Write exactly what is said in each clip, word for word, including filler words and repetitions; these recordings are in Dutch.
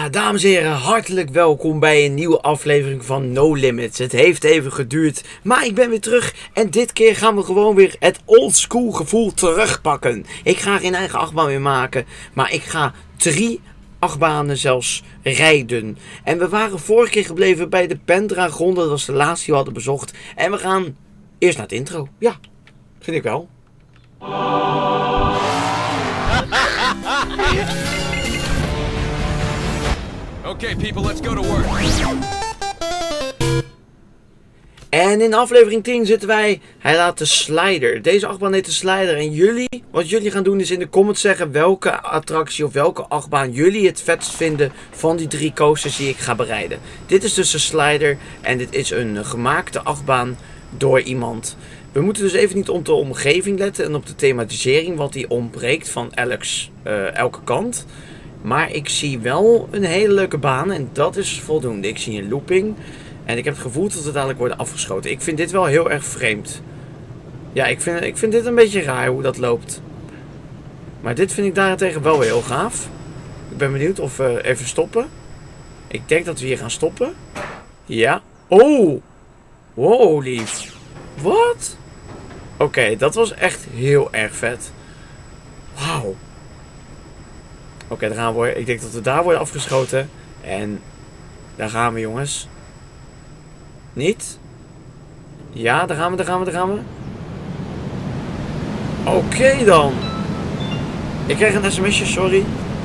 Ja, dames en heren, hartelijk welkom bij een nieuwe aflevering van No Limits. Het heeft even geduurd, maar ik ben weer terug en dit keer gaan we gewoon weer het oldschool gevoel terugpakken. Ik ga geen eigen achtbaan meer maken, maar ik ga drie achtbanen zelfs rijden. En we waren vorige keer gebleven bij de Pendragon, dat was de laatste die we hadden bezocht. En we gaan eerst naar het intro. Ja, vind ik wel. Okay, people, let's go to work. En in aflevering tien zitten wij, hij laat de slider. Deze achtbaan heet de slider. En jullie, wat jullie gaan doen is in de comments zeggen welke attractie of welke achtbaan jullie het vetst vinden van die drie coasters die ik ga bereiden. Dit is dus de slider en dit is een gemaakte achtbaan door iemand. We moeten dus even niet op de omgeving letten en op de thematisering, want die ontbreekt van elks, uh, elke kant. Maar ik zie wel een hele leuke baan en dat is voldoende. Ik zie een looping en ik heb het gevoel dat we dadelijk worden afgeschoten. Ik vind dit wel heel erg vreemd. Ja, ik vind, ik vind dit een beetje raar hoe dat loopt. Maar dit vind ik daarentegen wel heel gaaf. Ik ben benieuwd of we even stoppen. Ik denk dat we hier gaan stoppen. Ja. Oh! Wow, lief. Wat? Oké, okay, dat was echt heel erg vet. Wauw. Oké, okay, daar gaan we. Ik denk dat we daar worden afgeschoten. En daar gaan we, jongens. Niet? Ja, daar gaan we, daar gaan we, daar gaan we. Oké okay, dan. Ik krijg een sms'je, sorry.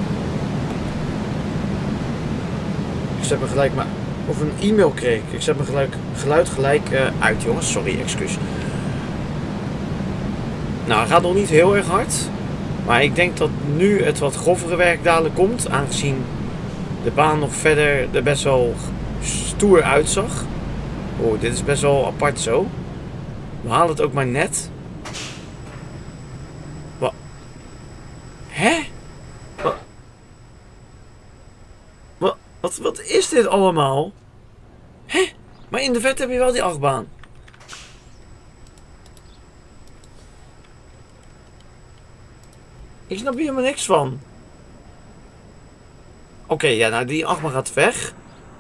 Ik zet me gelijk maar... Of een e-mail kreeg ik. Ik zet me gelijk, geluid gelijk uh, uit, jongens. Sorry, excuus. Nou, het gaat nog niet heel erg hard. Maar ik denk dat nu het wat grovere werk dadelijk komt. Aangezien de baan nog verder er best wel stoer uitzag. Oh, dit is best wel apart zo. We halen het ook maar net. Wat? Hè? Wat? Wat, wat, wat is dit allemaal? Hè? Maar in de vet heb je wel die achtbaan. Ik snap hier helemaal niks van. Oké, okay, ja, nou die achtbaan gaat weg.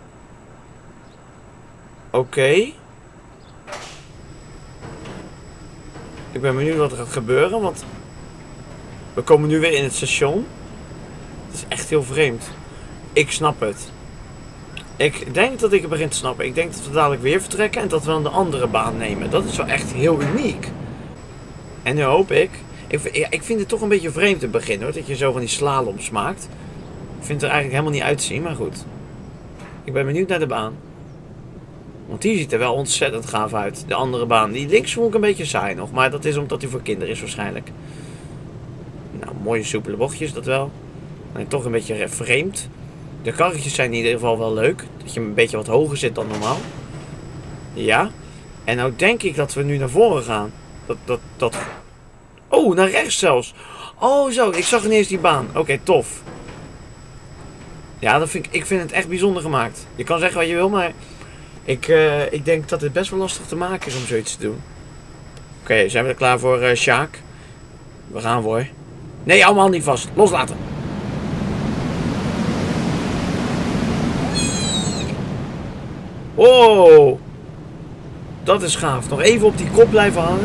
Oké. Okay. Ik ben benieuwd wat er gaat gebeuren, want we komen nu weer in het station. Het is echt heel vreemd. Ik snap het. Ik denk dat ik het begin te snappen. Ik denk dat we dadelijk weer vertrekken en dat we dan de andere baan nemen. Dat is wel echt heel uniek. En nu hoop ik... Ik, ja, ik vind het toch een beetje vreemd te beginnen hoor, dat je zo van die slaloms maakt. Ik vind het er eigenlijk helemaal niet uitzien, maar goed. Ik ben benieuwd naar de baan. Want die ziet er wel ontzettend gaaf uit. De andere baan, die links vond ik een beetje saai nog, maar dat is omdat die voor kinderen is waarschijnlijk. Nou, mooie soepele bochtjes, dat wel. En toch een beetje vreemd. De karretjes zijn in ieder geval wel leuk. Dat je een beetje wat hoger zit dan normaal. Ja. En nou denk ik dat we nu naar voren gaan. Dat, dat, dat... Oh, naar rechts zelfs. Oh zo, ik zag ineens die baan. Oké, okay, tof. Ja, dat vind ik, ik vind het echt bijzonder gemaakt. Je kan zeggen wat je wil, maar... Ik, uh, ik denk dat het best wel lastig te maken is om zoiets te doen. Oké, okay, zijn we er klaar voor, uh, Sjaak? We gaan voor. Nee, allemaal niet vast. Loslaten. Wow. Dat is gaaf. Nog even op die kop blijven hangen.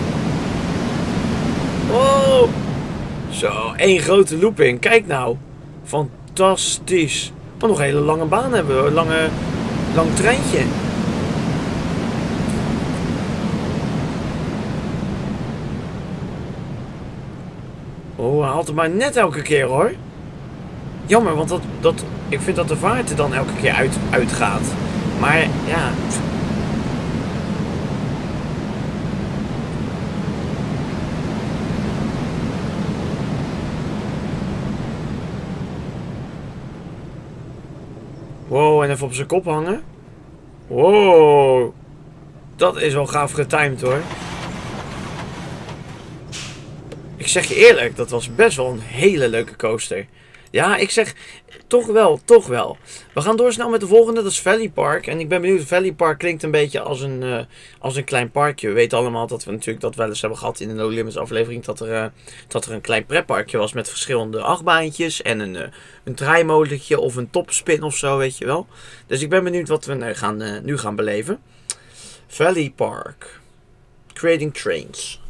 Oh, zo, één grote looping. Kijk nou. Fantastisch. Maar nog een hele lange baan hebben we. Een lange, lang treintje. Oh, hij haalt het maar net elke keer hoor. Jammer, want dat, dat, ik vind dat de vaart er dan elke keer uit, uitgaat. Maar ja... Wow, en even op zijn kop hangen. Wow. Dat is wel gaaf getimed hoor. Ik zeg je eerlijk, dat was best wel een hele leuke coaster. Ja, ik zeg toch wel, toch wel. We gaan door snel met de volgende, dat is Valley Park. En ik ben benieuwd, Valley Park klinkt een beetje als een, uh, als een klein parkje. We weten allemaal dat we natuurlijk dat wel eens hebben gehad in de No Limits aflevering. Dat er, uh, dat er een klein pretparkje was met verschillende achtbaantjes. En een, uh, een draaimolentje of een topspin of zo, weet je wel. Dus ik ben benieuwd wat we uh, gaan, uh, nu gaan beleven. Valley Park. Creating Trains.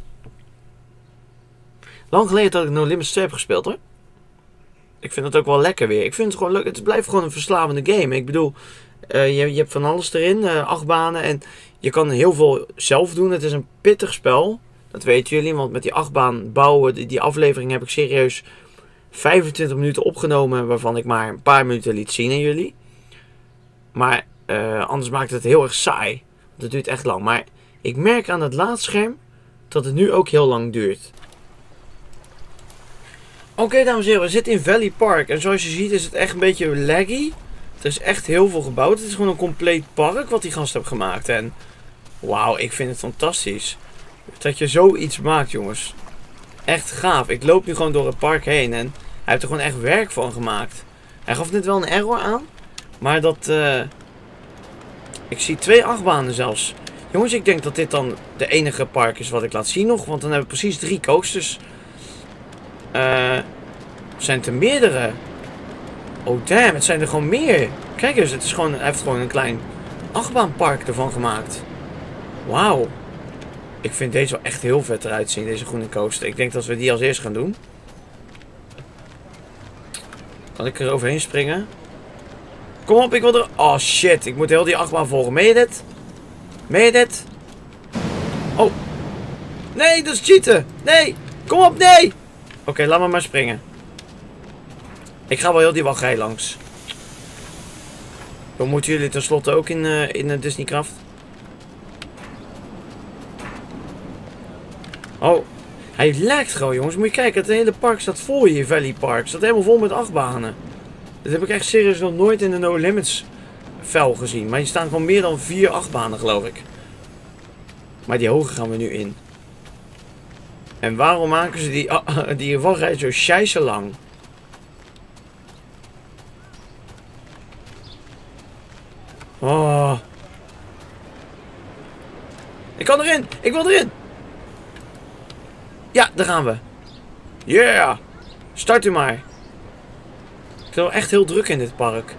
Lang geleden dat ik No Limits twee heb gespeeld hoor. Ik vind het ook wel lekker weer. Ik vind het gewoon leuk. Het blijft gewoon een verslavende game. Ik bedoel, uh, je, je hebt van alles erin. Uh, acht banen. En je kan heel veel zelf doen. Het is een pittig spel. Dat weten jullie. Want met die achtbaan bouwen, die, die aflevering heb ik serieus vijfentwintig minuten opgenomen. Waarvan ik maar een paar minuten liet zien aan jullie. Maar uh, anders maakt het heel erg saai. Want het duurt echt lang. Maar ik merk aan het laadscherm dat het nu ook heel lang duurt. Oké, okay, dames en heren, we zitten in Valley Park. En zoals je ziet is het echt een beetje laggy. Er is echt heel veel gebouwd. Het is gewoon een compleet park wat die gast heeft gemaakt. En wauw, ik vind het fantastisch. Dat je zoiets maakt, jongens. Echt gaaf. Ik loop nu gewoon door het park heen. En hij heeft er gewoon echt werk van gemaakt. Hij gaf net wel een error aan. Maar dat... Uh... Ik zie twee achtbanen zelfs. Jongens, ik denk dat dit dan de enige park is wat ik laat zien nog. Want dan hebben we precies drie coasters. Uh, zijn het er meerdere? Oh damn, het zijn er gewoon meer. Kijk eens, het is gewoon, hij heeft gewoon een klein achtbaanpark ervan gemaakt. Wauw. Ik vind deze wel echt heel vet eruit zien, deze groene coaster. Ik denk dat we die als eerst gaan doen. Kan ik er overheen springen? Kom op, ik wil er... Oh shit, ik moet heel die achtbaan volgen. Meen je dit? Meen je dit? Oh. Nee, dat is cheaten. Nee, kom op, nee. Oké, okay, laat me maar springen. Ik ga wel heel die wachtrij langs. Dan moeten jullie tenslotte ook in, uh, in uh, Disneycraft. Oh, hij lijkt gewoon, jongens. Moet je kijken, het hele park staat vol hier, Valley Park. Het staat helemaal vol met achtbanen. Dat heb ik echt serieus nog nooit in de No Limits vel gezien. Maar hier staan gewoon meer dan vier achtbanen, geloof ik. Maar die hoge gaan we nu in. En waarom maken ze die, uh, die wachtrij zo scheisse lang? Oh. Ik kan erin. Ik wil erin. Ja, daar gaan we. Yeah. Start u maar. Ik ben wel echt heel druk in dit park.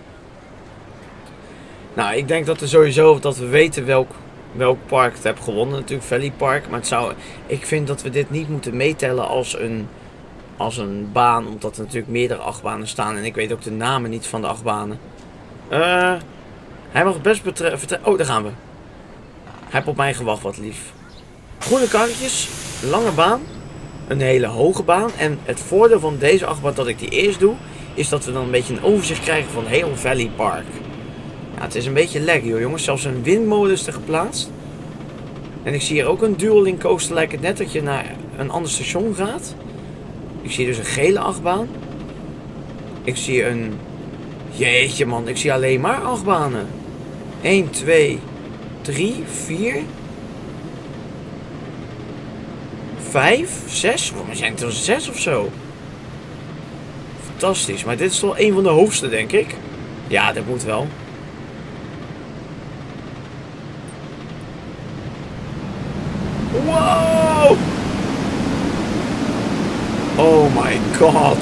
Nou, ik denk dat we sowieso dat we weten welk, welk park het heeft gewonnen. Natuurlijk Valley Park. Maar het zou, ik vind dat we dit niet moeten meetellen als een, als een baan. Omdat er natuurlijk meerdere achtbanen staan. En ik weet ook de namen niet van de achtbanen. Uh, hij mag best vertrekken. Oh, daar gaan we. Hij heeft op mij gewacht, wat lief. Groene karretjes. Lange baan. Een hele hoge baan. En het voordeel van deze achtbaan dat ik die eerst doe, is dat we dan een beetje een overzicht krijgen van heel Valley Park. Ja, het is een beetje laggy hoor, jongens. Zelfs een windmolen is er geplaatst. En ik zie hier ook een dueling coaster. Lijkt het net dat je naar een ander station gaat. Ik zie dus een gele achtbaan. Ik zie een... Jeetje man, ik zie alleen maar achtbanen. één, twee, drie, vier... vijf, zes? Oh, maar zijn het er zes of zo? Fantastisch, maar dit is toch een van de hoogste, denk ik. Ja, dat moet wel. Wow! Oh my god.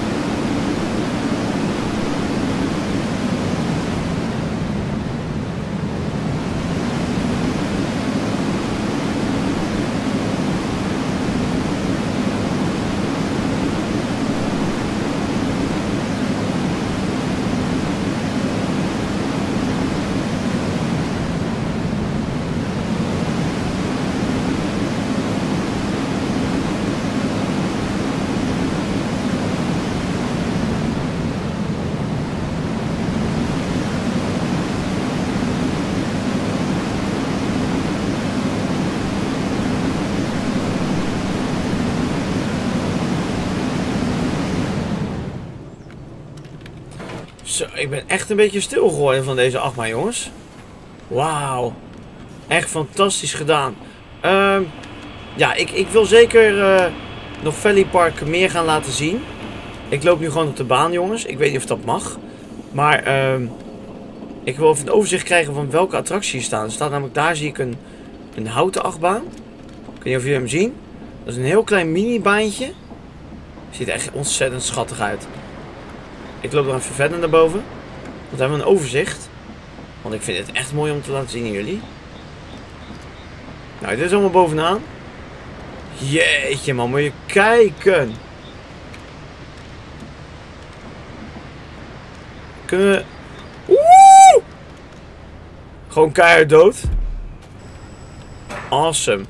Zo, ik ben echt een beetje stil geworden van deze achtbaan, jongens. Wauw. Echt fantastisch gedaan. Uh, ja, ik, ik wil zeker uh, nog Valley Park meer gaan laten zien. Ik loop nu gewoon op de baan, jongens. Ik weet niet of dat mag. Maar uh, ik wil even een overzicht krijgen van welke attracties hier staan. Er staat namelijk, daar zie ik een, een houten achtbaan. Ik weet niet of jullie hem zien. Dat is een heel klein mini-baantje. Ziet er echt ontzettend schattig uit. Ik loop nog even verder naar boven. Want dan hebben we een overzicht. Want ik vind het echt mooi om te laten zien aan jullie. Nou, dit is allemaal bovenaan. Jeetje man, moet je kijken. Kunnen we... Oeh! Gewoon keihard dood. Awesome.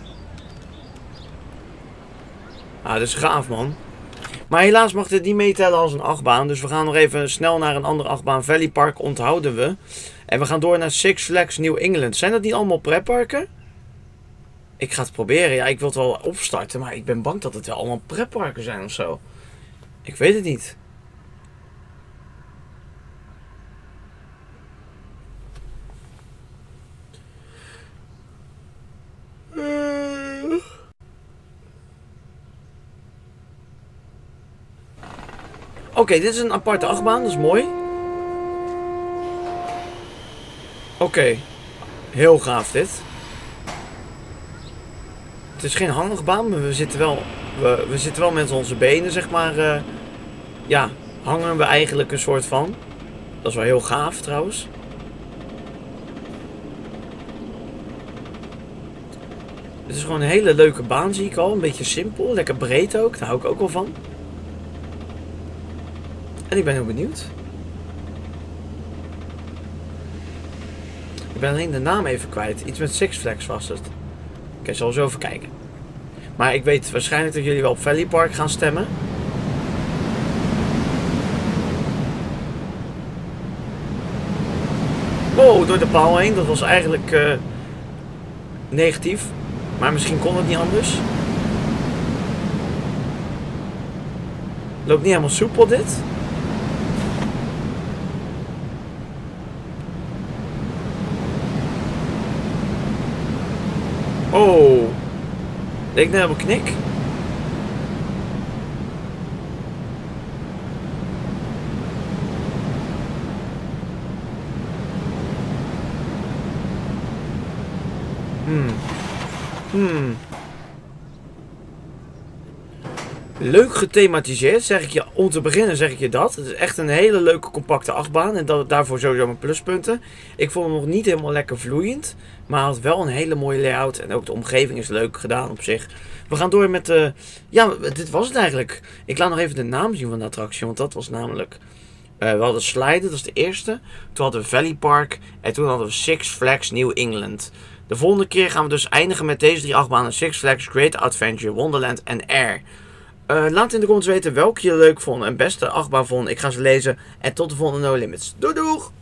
Ah, dat is gaaf man. Maar helaas mag dit niet meetellen als een achtbaan. Dus we gaan nog even snel naar een andere achtbaan. Valley Park onthouden we. En we gaan door naar Six Flags New England. Zijn dat niet allemaal pretparken? Ik ga het proberen. Ja, ik wil het wel opstarten. Maar ik ben bang dat het wel allemaal pretparken zijn of zo. Ik weet het niet. Oké, okay, dit is een aparte achtbaan, dat is mooi. Oké, okay. Heel gaaf dit. Het is geen hangbaan, maar we zitten wel, we, we zitten wel met onze benen, zeg maar. Uh, ja, hangen we eigenlijk een soort van. Dat is wel heel gaaf trouwens. Het is gewoon een hele leuke baan, zie ik al. Een beetje simpel, lekker breed ook, daar hou ik ook wel van. En ik ben heel benieuwd. Ik ben alleen de naam even kwijt. Iets met Six Flags was het. Oké, okay, zal zo even kijken. Maar ik weet waarschijnlijk dat jullie wel op Valley Park gaan stemmen. Wow, door de paal heen. Dat was eigenlijk uh, negatief. Maar misschien kon het niet anders. Loopt niet helemaal soepel dit. Oh, leek net op een knik. Hmm. Hmm. Leuk gethematiseerd, zeg ik je. Om te beginnen zeg ik je dat. Het is echt een hele leuke compacte achtbaan. En dat, daarvoor sowieso mijn pluspunten. Ik vond hem nog niet helemaal lekker vloeiend. Maar hij had wel een hele mooie layout. En ook de omgeving is leuk gedaan op zich. We gaan door met de... Ja, dit was het eigenlijk. Ik laat nog even de naam zien van de attractie. Want dat was namelijk... Uh, we hadden Sliden, dat is de eerste. Toen hadden we Valley Park. En toen hadden we Six Flags New England. De volgende keer gaan we dus eindigen met deze drie achtbanen. Six Flags Great Adventure, Wonderland en Air. Uh, laat in de comments weten welke je leuk vond en beste achtbaan vond. Ik ga ze lezen. En tot de volgende No Limits. Doei doeg!